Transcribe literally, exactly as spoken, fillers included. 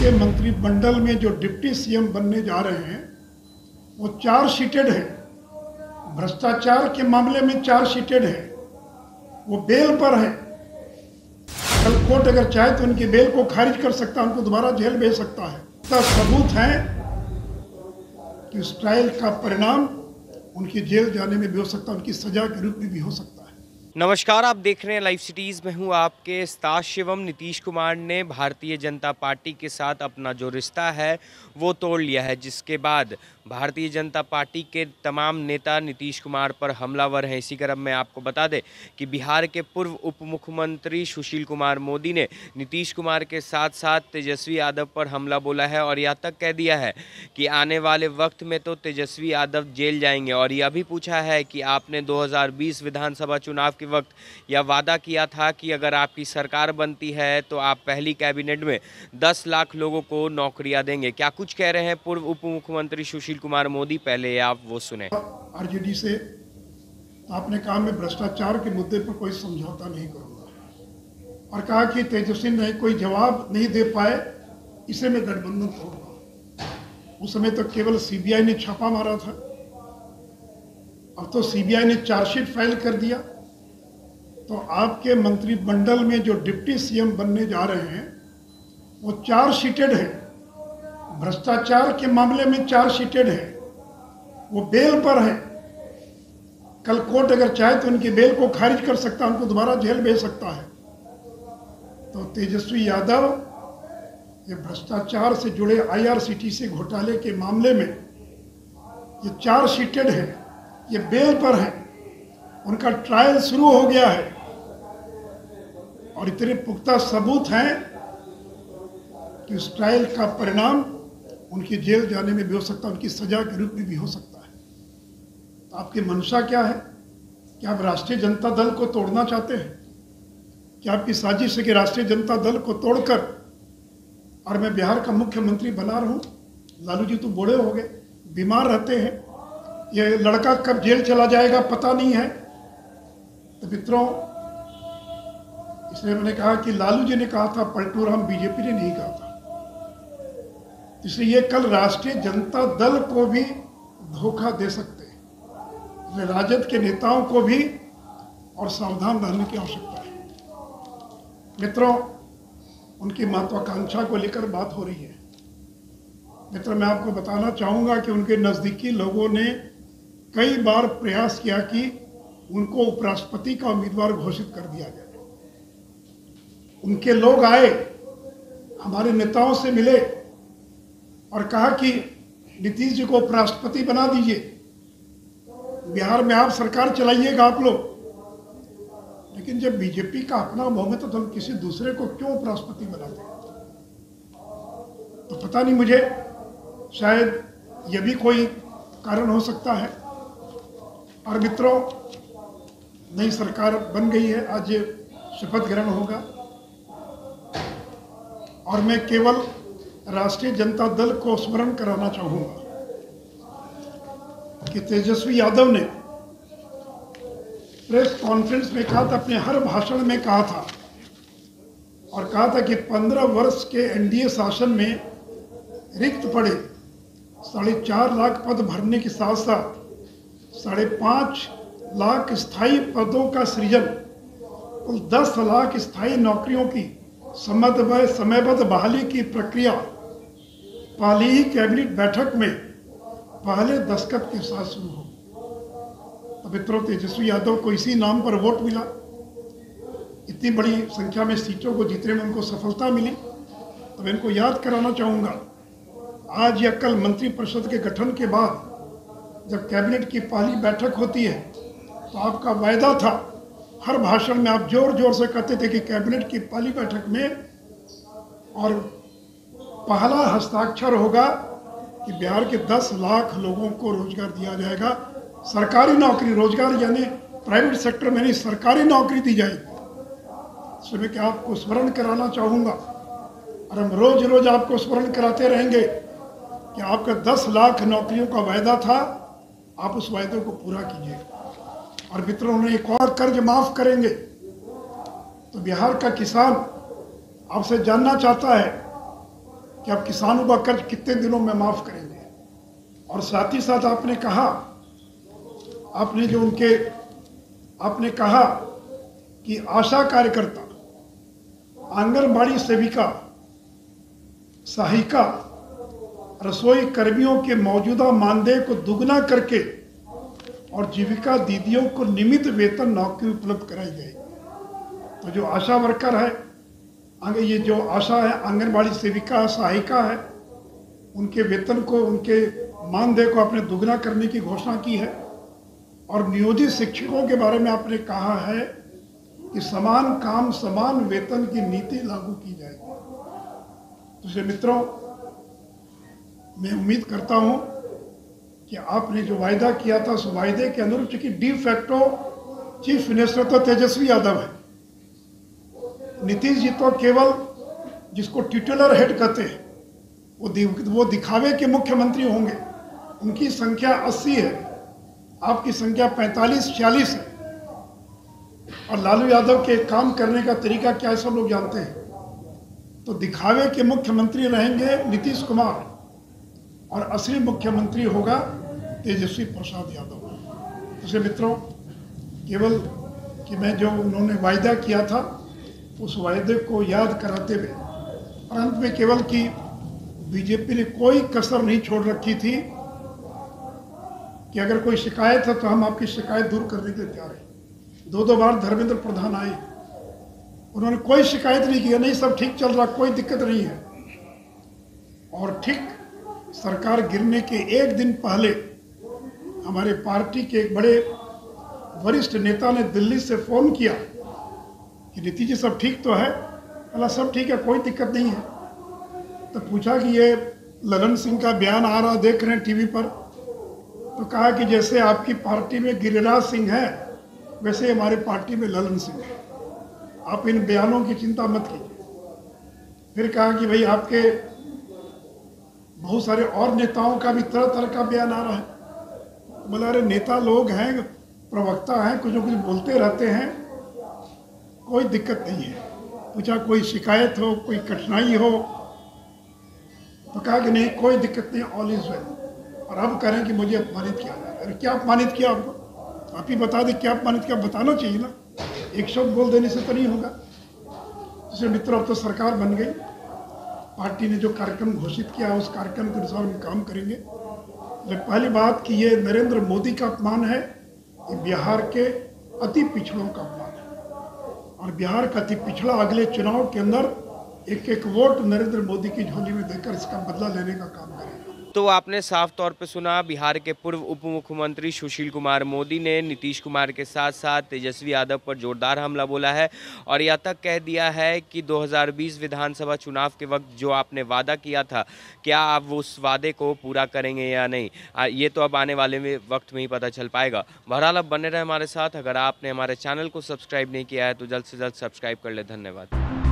आपके मंत्रिमंडल में जो डिप्टी सीएम बनने जा रहे हैं वो चार शीटेड है। भ्रष्टाचार के मामले में चार शीटेड है, वो बेल पर है। कल कोर्ट अगर चाहे तो उनकी बेल को खारिज कर सकता है, उनको दोबारा जेल भेज सकता है। तो सबूत है कि उस ट्रायल का परिणाम उनकी जेल जाने में भी हो सकता है, उनकी सजा के रूप में भी हो सकता है। नमस्कार, आप देख रहे हैं लाइव सिटीज़ में हूं आपके साथ शिवम। नीतीश कुमार ने भारतीय जनता पार्टी के साथ अपना जो रिश्ता है वो तोड़ लिया है, जिसके बाद भारतीय जनता पार्टी के तमाम नेता नीतीश कुमार पर हमलावर हैं। इसी क्रम में आपको बता दें कि बिहार के पूर्व उप मुख्यमंत्री सुशील कुमार मोदी ने नीतीश कुमार के साथ साथ तेजस्वी यादव पर हमला बोला है और यह तक कह दिया है कि आने वाले वक्त में तो तेजस्वी यादव जेल जाएंगे। और यह भी पूछा है कि आपने दो हज़ार बीस विधानसभा चुनाव के वक्त यह वादा किया था कि अगर आपकी सरकार बनती है तो आप पहली कैबिनेट में दस लाख लोगों को नौकरियां देंगे। क्या कुछ कह रहे हैं पूर्व उप मुख्यमंत्री सुशील कुमार मोदी, पहले आप वो सुने। आरजेडी से आपने कहा मैं भ्रष्टाचार के मुद्दे पर कोई समझौता नहीं करूंगा और कहा कि तेजस्वी ने कोई जवाब नहीं दे पाए, इसे मैं गठबंधन तोड़ूंगा। उस समय तो केवल सीबीआई ने छापा मारा था, अब तो सीबीआई ने चार्जशीट फाइल कर दिया। तो आपके मंत्रिमंडल में जो डिप्टी सीएम बनने जा रहे हैं वो चार शीटेड है। भ्रष्टाचार के मामले में चार शीटेड है, वो बेल पर है। कल कोर्ट अगर चाहे तो उनकी बेल को खारिज कर सकता है, उनको दोबारा जेल भेज सकता है। तो तेजस्वी यादव ये भ्रष्टाचार से जुड़े आईआरसीटीसी घोटाले के मामले में ये चार शीटेड है, ये बेल पर है। उनका ट्रायल शुरू हो गया है और इतने पुख्ता सबूत हैं कि उस ट्रायल का परिणाम उनकी जेल जाने में भी हो सकता है, उनकी सजा के रूप में भी हो सकता है। तो आपकी मंशा क्या है? क्या आप राष्ट्रीय जनता दल को तोड़ना चाहते हैं? क्या आपकी साजिश है कि राष्ट्रीय जनता दल को तोड़कर और मैं बिहार का मुख्यमंत्री बना रहूं? लालू जी तो बूढ़े हो गए, बीमार रहते हैं, ये लड़का कब जेल चला जाएगा पता नहीं है। तो मित्रों, इसलिए मैंने कहा कि लालू जी ने कहा था पलटू राम, बीजेपी ने नहीं कहा था। इसलिए ये कल राष्ट्रीय जनता दल को भी धोखा दे सकते हैं। राजद के नेताओं को भी और सावधान रहने की आवश्यकता है। मित्रों, उनकी महत्वाकांक्षा को लेकर बात हो रही है। मित्रों, मैं आपको बताना चाहूँगा कि उनके नज़दीकी लोगों ने कई बार प्रयास किया कि उनको उपराष्ट्रपति का उम्मीदवार घोषित कर दिया जाए। उनके लोग आए, हमारे नेताओं से मिले और कहा कि नीतीश जी को उपराष्ट्रपति बना दीजिए, बिहार में आप सरकार चलाइएगा आप लोग। लेकिन जब बीजेपी का अपना बहुमत है तो हम किसी दूसरे को क्यों उपराष्ट्रपति बनाते हैं? तो पता नहीं, मुझे शायद यह भी कोई कारण हो सकता है। और मित्रों, नई सरकार बन गई है, आज शपथ ग्रहण होगा और मैं केवल राष्ट्रीय जनता दल को स्मरण कराना चाहूँगा कि तेजस्वी यादव ने प्रेस कॉन्फ्रेंस में कहा था, अपने हर भाषण में कहा था और कहा था कि पंद्रह वर्ष के एनडीए शासन में रिक्त पड़े साढ़े चार लाख पद भरने के साथ साथ साढ़े पाँच लाख स्थायी पदों का सृजन, कुल दस लाख स्थायी नौकरियों की समयबद्ध समयबद्ध बहाली की प्रक्रिया पहली ही कैबिनेट बैठक में पहले दस्तखत के साथ शुरू हो। तो मित्रों, तेजस्वी यादव को इसी नाम पर वोट मिला, इतनी बड़ी संख्या में सीटों को जीतने में उनको सफलता मिली। तो मैं इनको याद कराना चाहूँगा, आज या कल मंत्रिपरिषद के गठन के बाद जब कैबिनेट की पहली बैठक होती है तो आपका वायदा था, हर भाषण में आप जोर जोर से कहते थे कि कैबिनेट की पहली बैठक में और पहला हस्ताक्षर होगा कि बिहार के दस लाख लोगों को रोजगार दिया जाएगा। सरकारी नौकरी, रोजगार यानी प्राइवेट सेक्टर में नहीं, सरकारी नौकरी दी जाएगी। इसलिए मैं क्या आपको स्मरण कराना चाहूँगा और हम रोज रोज आपको स्मरण कराते रहेंगे कि आपका दस लाख नौकरियों का वायदा था, आप उस वायदे को पूरा कीजिए। और मित्रों, उन्हें एक और कर्ज माफ करेंगे। तो बिहार का किसान आपसे जानना चाहता है कि आप किसानों का कर्ज कितने दिनों में माफ करेंगे। और साथ ही साथ आपने कहा, आपने जो उनके आपने कहा कि आशा कार्यकर्ता, आंगनबाड़ी सेविका, सहायिका, रसोई कर्मियों के मौजूदा मानदेय को दुगना करके और जीविका दीदियों को नियमित वेतन नौकरी उपलब्ध कराई जाएगी। तो जो आशा वर्कर है, आगे ये जो आशा है, आंगनबाड़ी सेविका, सहायिका है, उनके वेतन को, उनके मानदेय को आपने दुगना करने की घोषणा की है। और नियोजित शिक्षकों के बारे में आपने कहा है कि समान काम समान वेतन की नीति लागू की जाएगी। दूसरे मित्रों, मैं उम्मीद करता हूं कि आपने जो वायदा किया था उस वायदे के अनुरूप, चूंकि डी फैक्टो चीफ मिनिस्टर तो तेजस्वी यादव है, नीतीश जी तो केवल जिसको टिटुलर हेड कहते हैं वो दि, वो दिखावे के मुख्यमंत्री होंगे। उनकी संख्या अस्सी है, आपकी संख्या पैंतालीस छियालीस है। और लालू यादव के काम करने का तरीका क्या है सब लोग जानते हैं। तो दिखावे के मुख्यमंत्री रहेंगे नीतीश कुमार और असली मुख्यमंत्री होगा तेजस्वी प्रसाद यादव। इसलिए मित्रों, केवल कि मैं जो उन्होंने वायदा किया था उस वायदे को याद कराते हुए, और अंत में केवल कि बीजेपी ने कोई कसर नहीं छोड़ रखी थी कि अगर कोई शिकायत है तो हम आपकी शिकायत दूर करने के लिए तैयार हैं। दो दो बार धर्मेंद्र प्रधान आए, उन्होंने कोई शिकायत नहीं की, नहीं सब ठीक चल रहा, कोई दिक्कत नहीं है। और ठीक सरकार गिरने के एक दिन पहले हमारे पार्टी के एक बड़े वरिष्ठ नेता ने दिल्ली से फोन किया कि नीतीश जी सब ठीक तो है? बोला सब ठीक है, कोई दिक्कत नहीं है। तो पूछा कि ये ललन सिंह का बयान आ रहा देख रहे हैं टीवी पर, तो कहा कि जैसे आपकी पार्टी में गिरिराज सिंह है वैसे हमारी पार्टी में ललन सिंह है, आप इन बयानों की चिंता मत कीजिए। फिर कहा कि भाई आपके बहुत सारे और नेताओं का भी तरह तरह का बयान आ रहा है। बोला अरे नेता लोग हैं, प्रवक्ता हैं, कुछ न कुछ बोलते रहते हैं, कोई दिक्कत नहीं है। पूछा कोई शिकायत हो, कोई कठिनाई हो? तो कहा कि नहीं कोई दिक्कत नहीं, ऑल इज वेल। और अब करें कि मुझे अपमानित किया जाए। अरे क्या अपमानित किया आपको? आप ही बता दें क्या अपमानित किया, बताना चाहिए ना, एक शब्द बोल देने से तो नहीं होगा। इसलिए मित्रों, अब तो सरकार बन गई, पार्टी ने जो कार्यक्रम घोषित किया उस कार्यक्रम के अनुसार हम काम करेंगे। लेकिन पहली बात कि ये नरेंद्र मोदी का अपमान है, ये बिहार के अति पिछड़ों का अपमान है। और बिहार का अति पिछड़ा अगले चुनाव के अंदर एक एक वोट नरेंद्र मोदी की झोली में देकर इसका बदला लेने का काम करेगा। तो आपने साफ तौर पे सुना, बिहार के पूर्व उप मुख्यमंत्री सुशील कुमार मोदी ने नीतीश कुमार के साथ साथ तेजस्वी यादव पर जोरदार हमला बोला है और यह तक कह दिया है कि दो हज़ार बीस विधानसभा चुनाव के वक्त जो आपने वादा किया था, क्या आप उस वादे को पूरा करेंगे या नहीं, ये तो अब आने वाले में वक्त में ही पता चल पाएगा। बहरहाल अब बने रहे हमारे साथ। अगर आपने हमारे चैनल को सब्सक्राइब नहीं किया है तो जल्द से जल्द सब्सक्राइब कर ले। धन्यवाद।